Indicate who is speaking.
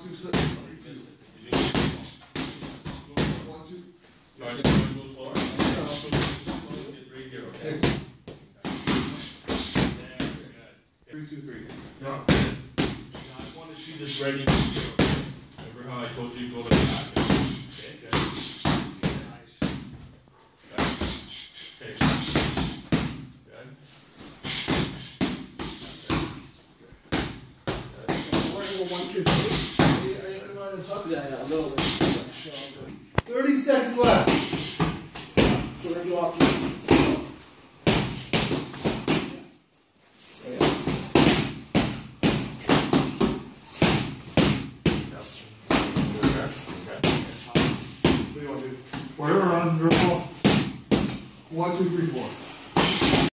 Speaker 1: 2, 6. 1, 2.
Speaker 2: Alright, go slower. Get right here, okay? 3, 2, 3.
Speaker 1: No.
Speaker 2: Now I want to see this ready. Remember how I told you to go to the back? Okay, good. Nice. Okay. Good.
Speaker 3: Yeah, a little bit.
Speaker 1: 30 seconds left.
Speaker 3: We're going to go off.